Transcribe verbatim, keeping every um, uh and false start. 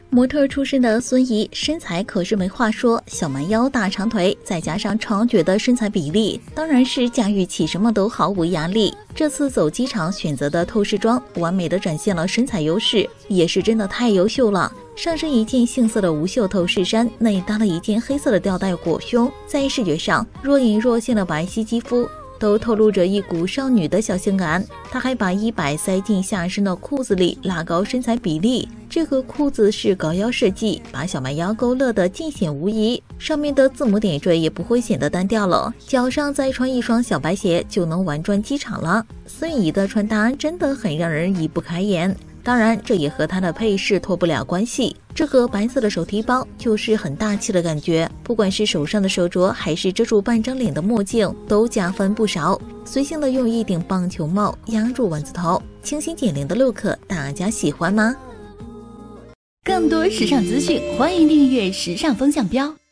模特出身的孙怡，身材可是没话说，小蛮腰、大长腿，再加上超绝的身材比例，当然是驾驭起什么都毫无压力。这次走机场选择的透视装，完美的展现了身材优势，也是真的太优秀了。上身一件杏色的无袖透视衫，内搭了一件黑色的吊带裹胸，在视觉上若隐若现的白皙肌肤，都透露着一股少女的小性感。她还把衣摆塞进下身的裤子里，拉高身材比例。这个裤子是高腰设计，把小蛮腰勾勒得尽显无疑，上面的字母点缀也不会显得单调了。脚上再穿一双小白鞋，就能玩转机场了。孙怡的穿搭真的很让人移不开眼。当然，这也和她的配饰脱不了关系。这个白色的手提包就是很大气的感觉，不管是手上的手镯，还是遮住半张脸的墨镜，都加分不少。随性的用一顶棒球帽压住丸子头，清新减龄的 look， 大家喜欢吗？ 更多时尚资讯，欢迎订阅时尚风向标。